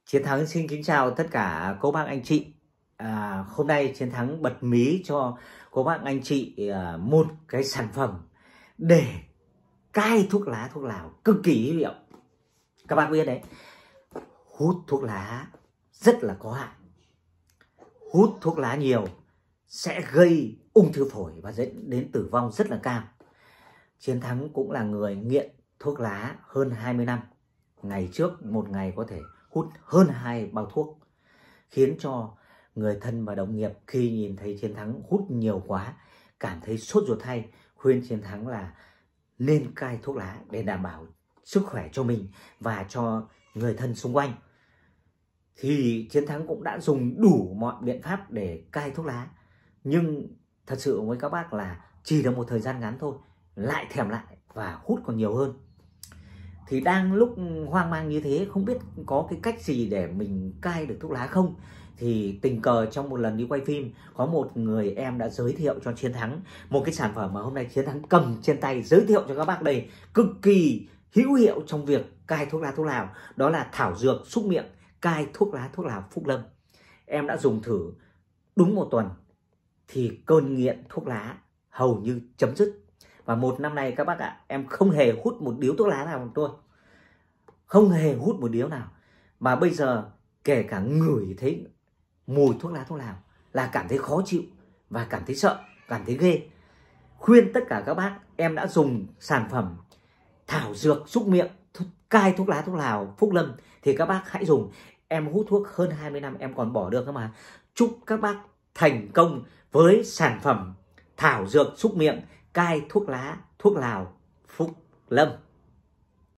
Chiến Thắng xin kính chào tất cả cô bác anh chị. Hôm nay Chiến Thắng bật mí cho cô bác anh chị một cái sản phẩm để cai thuốc lá thuốc lào cực kỳ hữu hiệu. Các bạn biết đấy, hút thuốc lá rất là có hại. Hút thuốc lá nhiều sẽ gây ung thư phổi và dẫn đến tử vong rất là cao. Chiến Thắng cũng là người nghiện thuốc lá hơn 20 năm. Ngày trước một ngày có thể hút hơn 2 bao thuốc, khiến cho người thân và đồng nghiệp khi nhìn thấy Chiến Thắng hút nhiều quá cảm thấy sốt ruột, thay khuyên Chiến Thắng là nên cai thuốc lá để đảm bảo sức khỏe cho mình và cho người thân xung quanh. Thì Chiến Thắng cũng đã dùng đủ mọi biện pháp để cai thuốc lá, nhưng thật sự với các bác là chỉ được một thời gian ngắn thôi lại thèm lại và hút còn nhiều hơn. Thì đang lúc hoang mang như thế, không biết có cái cách gì để mình cai được thuốc lá không, thì tình cờ trong một lần đi quay phim, có một người em đã giới thiệu cho Chiến Thắng một cái sản phẩm mà hôm nay Chiến Thắng cầm trên tay giới thiệu cho các bác đây, cực kỳ hữu hiệu trong việc cai thuốc lá thuốc lào. Đó là thảo dược xúc miệng cai thuốc lá thuốc lào Phúc Lâm. Em đã dùng thử đúng một tuần thì cơn nghiện thuốc lá hầu như chấm dứt. Và một năm nay các bác ạ, em không hề hút một điếu thuốc lá nào của tôi, không hề hút một điếu nào, mà bây giờ kể cả ngửi thấy mùi thuốc lá thuốc lào là cảm thấy khó chịu và cảm thấy sợ, cảm thấy ghê. Khuyên tất cả các bác, em đã dùng sản phẩm thảo dược xúc miệng cai thuốc lá thuốc lào Phúc Lâm thì các bác hãy dùng. Em hút thuốc hơn 20 năm em còn bỏ được cơ mà. Chúc các bác thành công với sản phẩm thảo dược xúc miệng cai thuốc lá thuốc lào Phúc Lâm.